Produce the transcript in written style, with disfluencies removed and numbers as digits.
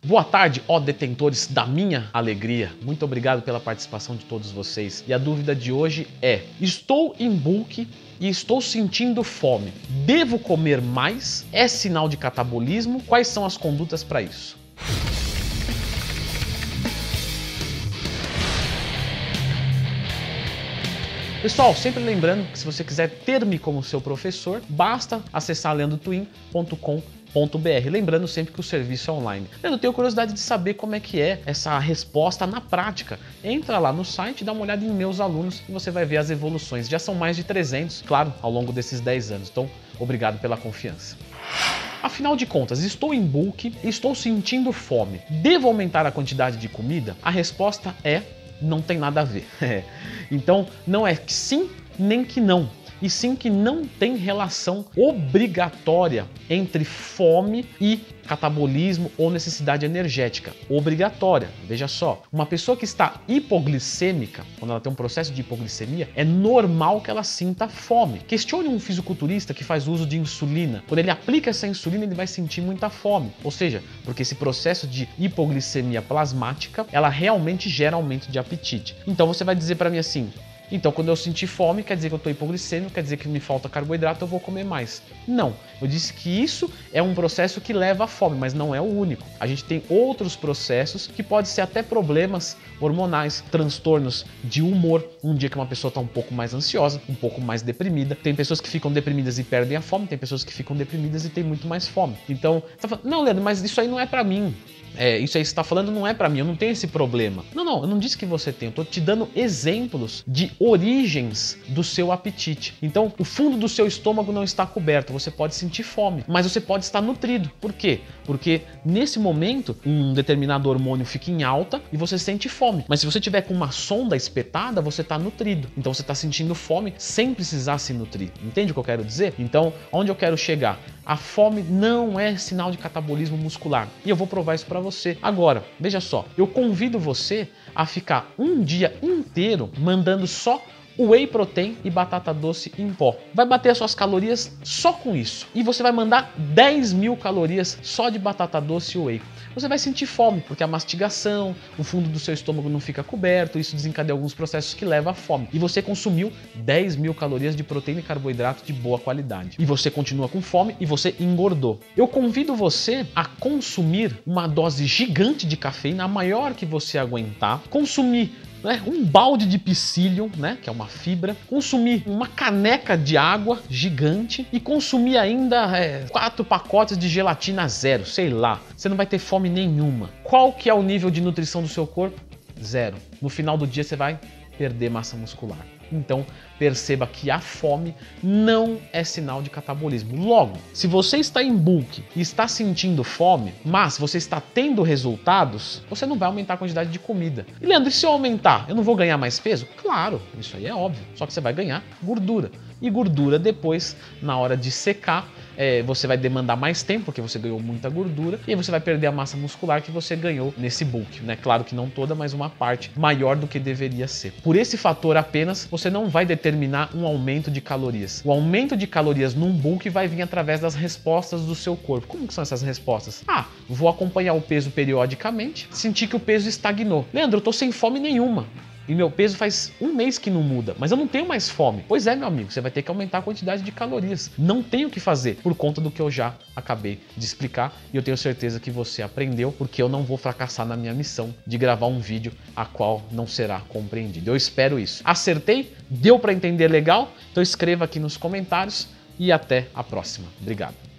Boa tarde, ó detentores da minha alegria. Muito obrigado pela participação de todos vocês. E a dúvida de hoje é: estou em bulk e estou sentindo fome. Devo comer mais? É sinal de catabolismo? Quais são as condutas para isso? Pessoal, sempre lembrando que se você quiser ter-me como seu professor, basta acessar leandrotwin.com.br. Lembrando sempre que o serviço é online. Eu tenho curiosidade de saber como é que é essa resposta na prática. Entra lá no site, dá uma olhada em meus alunos e você vai ver as evoluções. Já são mais de 300, claro, ao longo desses 10 anos. Então, obrigado pela confiança. Afinal de contas, estou em bulk e estou sentindo fome. Devo aumentar a quantidade de comida? A resposta é: não tem nada a ver. Então, não é que sim nem que não. E sim que não tem relação obrigatória entre fome e catabolismo ou necessidade energética. Obrigatória. Veja só, uma pessoa que está hipoglicêmica, quando ela tem um processo de hipoglicemia, é normal que ela sinta fome. Questione um fisiculturista que faz uso de insulina. Quando ele aplica essa insulina, ele vai sentir muita fome. Ou seja, porque esse processo de hipoglicemia plasmática, ela realmente gera aumento de apetite. Então você vai dizer para mim assim: então, quando eu sentir fome, quer dizer que eu estou hipoglicêmico, quer dizer que me falta carboidrato, eu vou comer mais. Não, eu disse que isso é um processo que leva à fome, mas não é o único. A gente tem outros processos que podem ser até problemas hormonais, transtornos de humor. Um dia que uma pessoa está um pouco mais ansiosa, um pouco mais deprimida. Tem pessoas que ficam deprimidas e perdem a fome, tem pessoas que ficam deprimidas e têm muito mais fome. Então, você tá falando: não, Leandro, mas isso aí não é para mim. Isso aí que você está falando não é para mim, eu não tenho esse problema. Não, eu não disse que você tem, eu estou te dando exemplos de origens do seu apetite. Então, o fundo do seu estômago não está coberto, você pode sentir fome, mas você pode estar nutrido. Por quê? Porque nesse momento, um determinado hormônio fica em alta e você sente fome. Mas se você tiver com uma sonda espetada, você está nutrido. Então você está sentindo fome sem precisar se nutrir. Entende o que eu quero dizer? Então, onde eu quero chegar? A fome não é sinal de catabolismo muscular. E eu vou provar isso para você. Agora, veja só, eu convido você a ficar um dia inteiro mandando só whey protein e batata doce em pó. Vai bater as suas calorias só com isso. E você vai mandar 10.000 calorias só de batata doce e whey. Você vai sentir fome, porque a mastigação, o fundo do seu estômago não fica coberto, isso desencadeia alguns processos que levam à fome. E você consumiu 10.000 calorias de proteína e carboidrato de boa qualidade. E você continua com fome e você engordou. Eu convido você a consumir uma dose gigante de cafeína, a maior que você aguentar, consumir um balde de psyllium, que é uma fibra, consumir uma caneca de água gigante e consumir ainda 4 pacotes de gelatina zero, sei lá. Você não vai ter fome nenhuma. Qual que é o nível de nutrição do seu corpo? Zero. No final do dia você vai perder massa muscular. Então, perceba que a fome não é sinal de catabolismo. Logo, se você está em bulk e está sentindo fome, mas você está tendo resultados, você não vai aumentar a quantidade de comida. E Leandro, e se eu aumentar, eu não vou ganhar mais peso? Claro, isso aí é óbvio. Só que você vai ganhar gordura. E gordura depois, na hora de secar, você vai demandar mais tempo, porque você ganhou muita gordura, e aí você vai perder a massa muscular que você ganhou nesse bulk, Claro que não toda, mas uma parte maior do que deveria ser. Por esse fator apenas, você não vai determinar um aumento de calorias. O aumento de calorias num bulk vai vir através das respostas do seu corpo. Como que são essas respostas? Vou acompanhar o peso periodicamente, sentir que o peso estagnou. Leandro, eu tô sem fome nenhuma. E meu peso faz um mês que não muda, mas eu não tenho mais fome. Pois é, meu amigo, você vai ter que aumentar a quantidade de calorias. Não tem o que fazer, por conta do que eu já acabei de explicar. E eu tenho certeza que você aprendeu, porque eu não vou fracassar na minha missão de gravar um vídeo a qual não será compreendido. Eu espero isso. Acertei? Deu para entender legal? Então escreva aqui nos comentários e até a próxima. Obrigado.